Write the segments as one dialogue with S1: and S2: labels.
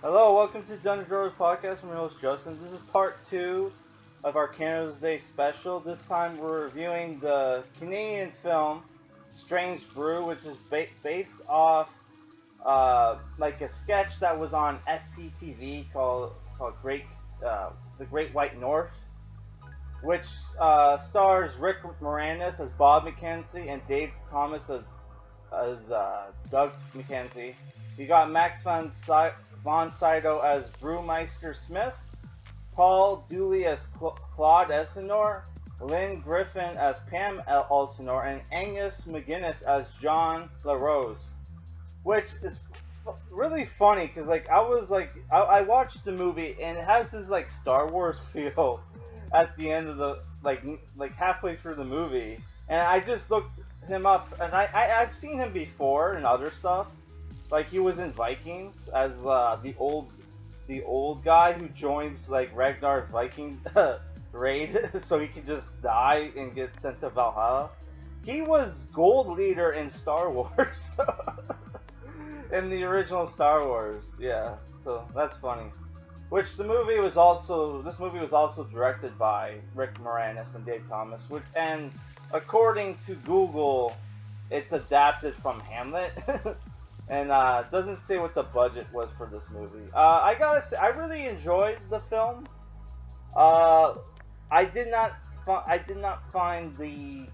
S1: Hello, welcome to Dungeon Growers Podcast. I'm your host Justin. This is part 2 of our Canada's Day special. This time we're reviewing the Canadian film Strange Brew, which is based off like a sketch that was on SCTV called The Great White North, which stars Rick Moranis as Bob McKenzie and Dave Thomas as Doug McKenzie. You got Max von Sydow as Brewmeister Smith, Paul Dooley as Claude Elsinore, Lynne Griffin as Pam Elsinore, and Angus MacInnes as John LaRose. Which is really funny because I watched the movie and it has this like Star Wars feel at the end of the like halfway through the movie, and I just looked him up and I've seen him before in other stuff. Like he was in Vikings as the old guy who joins like Ragnar's Viking raid, so he can just die and get sent to Valhalla. He was gold leader in Star Wars, in the original Star Wars. Yeah, so that's funny. Which this movie was also directed by Rick Moranis and Dave Thomas. And according to Google, it's adapted from Hamlet. And doesn't say what the budget was for this movie. I gotta say, I really enjoyed the film. I did not find the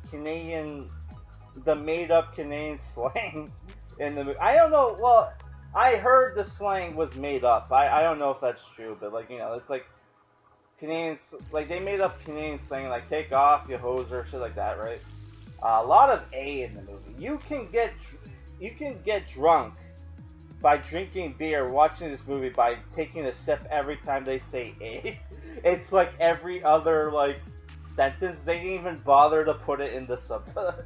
S1: made-up Canadian slang in the movie. I don't know. Well, I heard the slang was made up. I don't know if that's true, but like it's like Canadians, like they made up Canadian slang, like "take off, you hoser," shit like that, right? A lot of A in the movie. You can get drunk by drinking beer, watching this movie by taking a sip every time they say A. It's like every other like sentence. They didn't even bother to put it in the subtitles.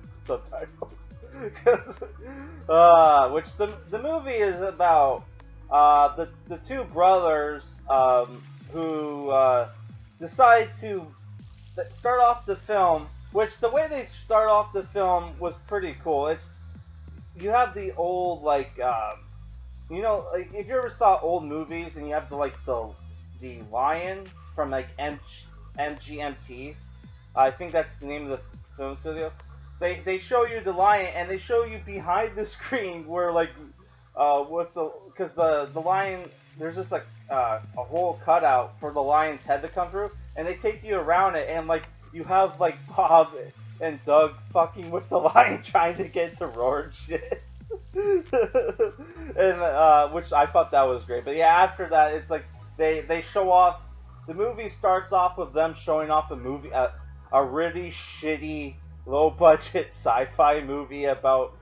S1: Which the movie is about the two brothers who decide to start off the film. Which the way they start off the film was pretty cool. You have the old like like if you ever saw old movies and you have the lion from like MGMT, I think that's the name of the film studio. They show you the lion and they show you behind the screen where like because the lion, there's just like a whole cutout for the lion's head to come through, and they take you around it and like you have like Bob and Doug fucking with the lion trying to get to roar and shit. And which I thought that was great. But yeah, after that it's like they show off. The movie starts off with them showing off a movie, a really shitty low budget sci-fi movie about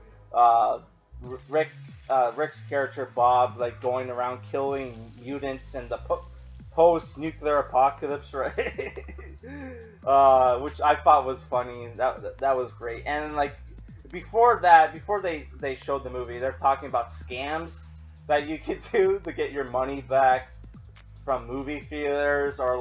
S1: Rick's character Bob like going around killing mutants in the post-nuclear apocalypse, right? Which I thought was funny. That was great. And like before they showed the movie, they're talking about scams that you could do to get your money back from movie theaters, or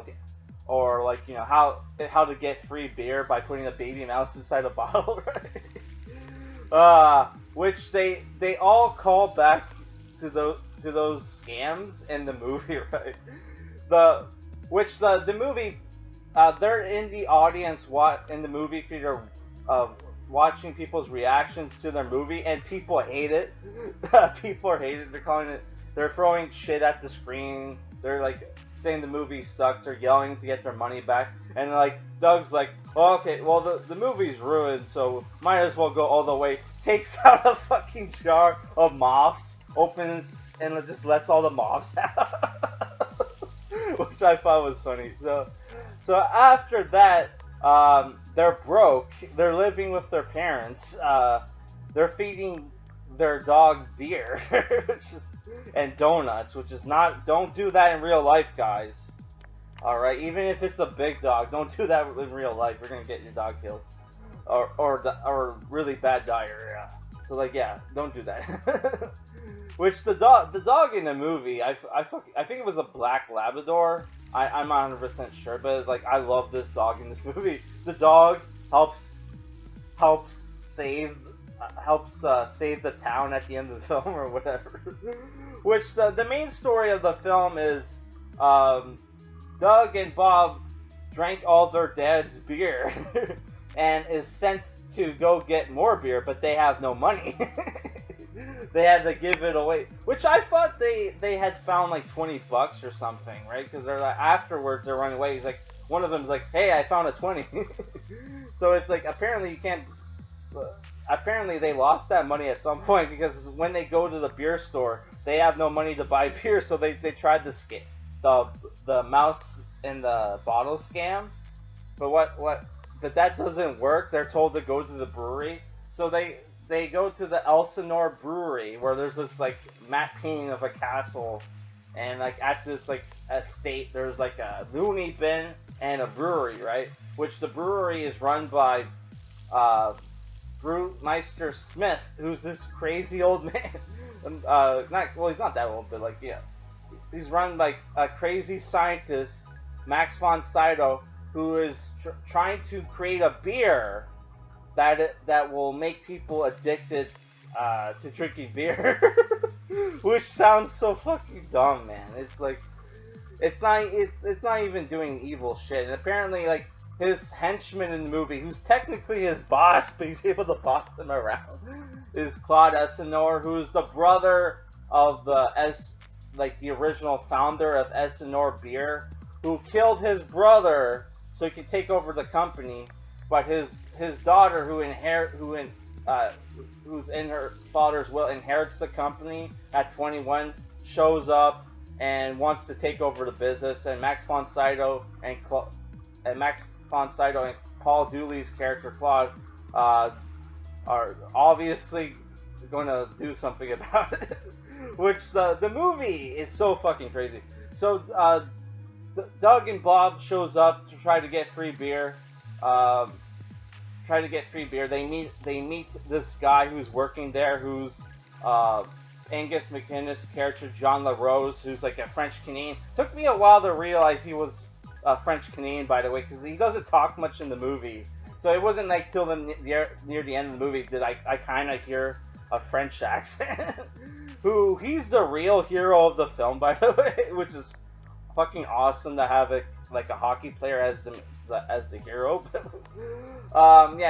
S1: how to get free beer by putting a baby mouse inside a bottle, right? Which they all call back to those scams in the movie, right? The movie, they're in the audience in the movie theater watching people's reactions to their movie, and people hate it. People hate it. They're throwing shit at the screen. They're like saying the movie sucks. They're yelling to get their money back. And like Doug's like, oh, okay, well the movie's ruined, so might as well go all the way. Takes out a fucking jar of moths, opens, and just lets all the moths out. Which I thought was funny. So after that, they're broke. They're living with their parents. They're feeding their dog beer and donuts, which is don't do that in real life, guys. Alright, even if it's a big dog, don't do that in real life. You're gonna get your dog killed. Or really bad diarrhea. So like, yeah, don't do that. Which the dog in the movie, I think it was a black Labrador. I'm not 100% sure, but like I love this dog in this movie. The dog helps save save the town at the end of the film or whatever. Which the main story of the film is Doug and Bob drank all their dad's beer and is sent to go get more beer, but they have no money. They had to give it away, which I thought they had found like $20 or something, right? Because they're like, afterwards they're running away. He's like, one of them's like, hey, I found a 20. So it's like, apparently you can't. Apparently they lost that money at some point, because when they go to the beer store, they have no money to buy beer, so they tried to scam the mouse in the bottle scam, but that doesn't work. They're told to go to the brewery, so they go to the Elsinore brewery, where there's this like matte painting of a castle, and like at this like estate there's like a loony bin and a brewery, right? Which the brewery is run by Brewmeister Smith, who's this crazy old man. He's not that old, but like, yeah, he's run by a crazy scientist, Max von Sydow, who is trying to create a beer that will make people addicted to drinking beer. Which sounds so fucking dumb, man. It's like, it's not even doing evil shit. And apparently, like, his henchman in the movie, who's technically his boss, but he's able to boss him around, is Claude Elsinore, who's the brother of the original founder of Elsinore Beer, who killed his brother so he could take over the company. But his daughter, who's in her father's will, inherits the company at 21, shows up and wants to take over the business. And Max von Sydow and Paul Dooley's character Claude are obviously going to do something about it. Which the movie is so fucking crazy. So Doug and Bob shows up to try to get free beer. They meet this guy who's working there, who's Angus MacInnes' character, John LaRose, who's like a French Canadian. Took me a while to realize he was French Canadian, by the way, because he doesn't talk much in the movie. So it wasn't like till near the end of the movie did I kind of hear a French accent. He's the real hero of the film, by the way, which is fucking awesome to have a hockey player as the hero. Yeah,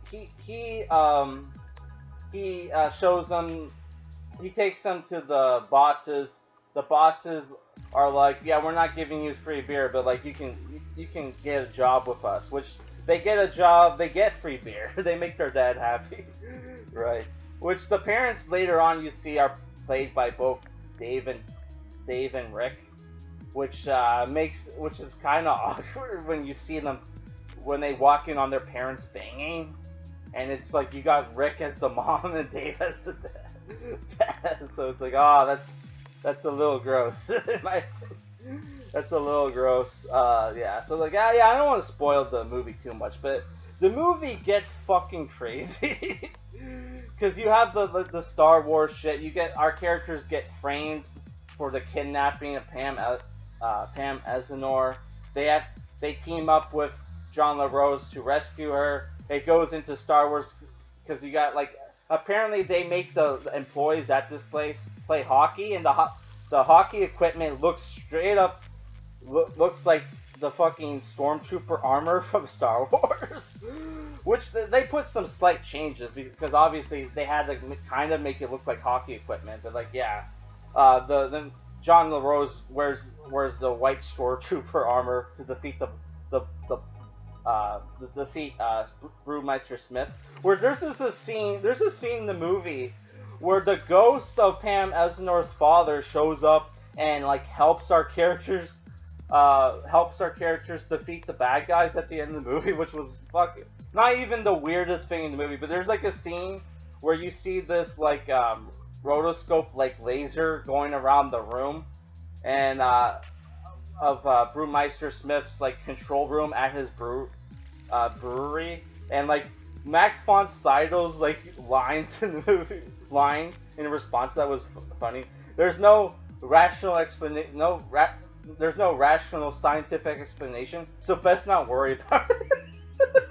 S1: he shows them. He takes them to the bosses. The bosses are like, yeah, we're not giving you free beer, but like you can get a job with us. Which they get a job, they get free beer. They make their dad happy, right? Which the parents later on you see are played by both Dave and Rick, which is kind of awkward when you see them when they walk in on their parents banging, and it's like you got Rick as the mom and Dave as the dad. So it's like, oh, that's a little gross. That's a little gross. Yeah. So like, yeah, I don't want to spoil the movie too much, but the movie gets fucking crazy. Because you have the Star Wars shit. Our characters get framed for the kidnapping of Pam Elsinore. They team up with John LaRose to rescue her. It goes into Star Wars because you got like, apparently they make the employees at this place play hockey, and the hockey equipment looks straight up looks like the fucking stormtrooper armor from Star Wars. Which they put some slight changes because obviously they had to kind of make it look like hockey equipment. But like, yeah, the John LaRose wears the white stormtrooper armor to defeat Brewmeister Smith. Where there's a scene in the movie where the ghost of Pam Elsinore's father shows up and like helps our characters defeat the bad guys at the end of the movie, which was fucking not even the weirdest thing in the movie. But there's like a scene where you see this like rotoscope like laser going around the room, and of Brewmeister Smith's like control room at his brewery, and like Max von Sydow's like lines in the movie in response to that was funny. There's no rational explanation. There's no rational scientific explanation, so best not worry about it.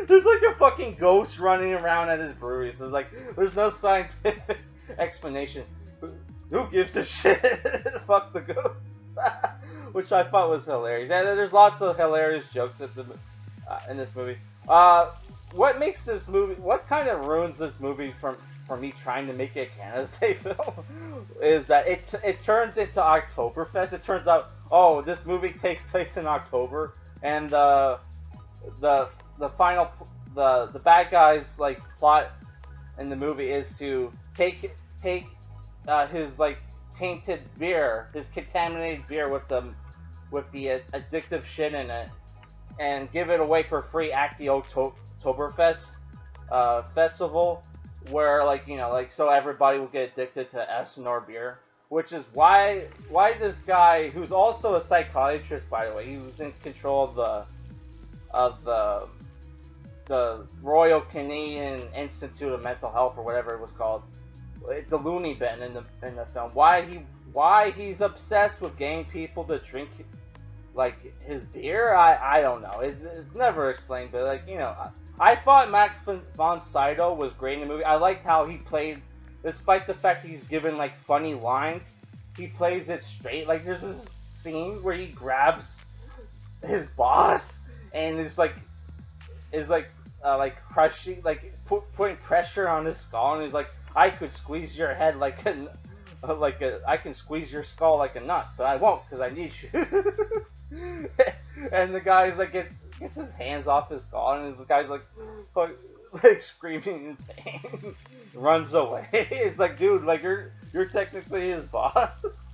S1: There's like a fucking ghost running around at his brewery. So like, there's no scientific explanation. Who gives a shit? Fuck the ghost. Which I thought was hilarious. And there's lots of hilarious jokes in this movie. What makes this movie? What kind of ruins this movie for me trying to make it a Canada's Day film? Is that it turns into Oktoberfest. It turns out, oh, this movie takes place in October, and the final the bad guys like plot in the movie is to take his like tainted beer, his contaminated beer with the addictive shit in it, and give it away for free at the Oktoberfest festival, where like, you know, like, so everybody will get addicted to Essenor beer, which is why this guy, who's also a psychiatrist, by the way, he was in control of the Royal Canadian Institute of Mental Health, or whatever it was called, the loony bin in the film. Why he's obsessed with getting people to drink like his beer, I don't know. It's never explained, but like, you know, I thought Max von Sydow was great in the movie. I liked how he played, despite the fact he's given like funny lines, he plays it straight. Like, there's this scene where he grabs his boss and is like crushing, like putting pressure on his skull, and he's like, I could squeeze your head I can squeeze your skull like a nut, but I won't because I need you. And the guy's like gets his hands off his skull, and the guy's like screaming in pain, runs away. It's like, dude, like you're technically his boss.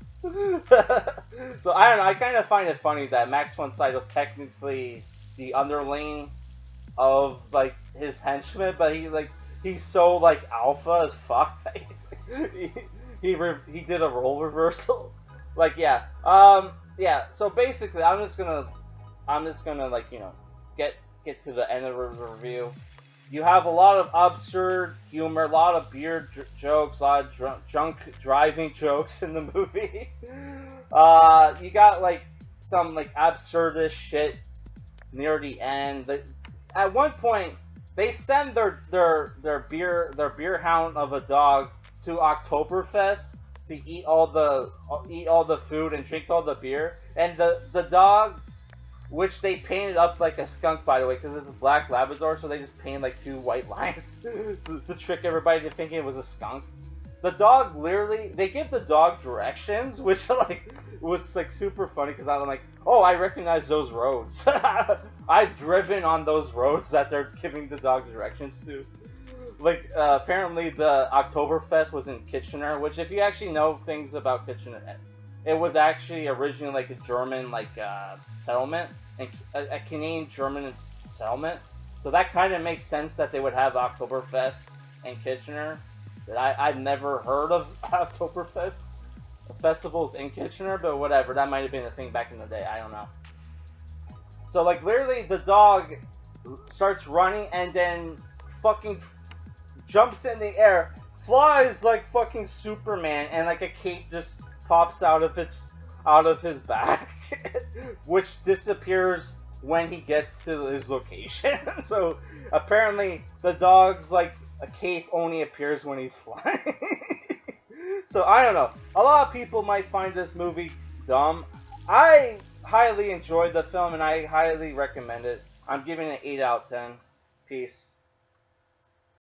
S1: So I don't know. I kind of find it funny that Max von Sydow is technically the underling of like his henchman, but he's so like alpha as fuck that he did a role reversal. Like, yeah, yeah. So basically, I'm just gonna like, you know, get to the end of the review. You have a lot of absurd humor, a lot of beer jokes, a lot of drunk driving jokes in the movie. You got like some like absurdist shit near the end. At one point, they send their beer hound of a dog to Oktoberfest to eat all the food and drink all the beer, and the dog, which they painted up like a skunk, by the way, because it's a black Labrador, so they just painted like 2 white lines to trick everybody to thinking it was a skunk. The dog, literally, they give the dog directions, which like was like super funny, because I'm like, oh, I recognize those roads. I've driven on those roads that they're giving the dog directions to. Like, apparently the Oktoberfest was in Kitchener, which, if you actually know things about Kitchener, it was actually originally like a German like settlement, and a Canadian-German settlement. So that kind of makes sense that they would have Oktoberfest in Kitchener. That I've never heard of Oktoberfest festivals in Kitchener, but whatever. That might have been a thing back in the day. I don't know. So like, literally, the dog starts running and then fucking jumps in the air, flies like fucking Superman, and like a cape just pops out of his back, which disappears when he gets to his location. So apparently the dog's like a cape only appears when he's flying. So I don't know. A lot of people might find this movie dumb. I highly enjoyed the film and I highly recommend it. I'm giving it an 8 out of 10. Peace.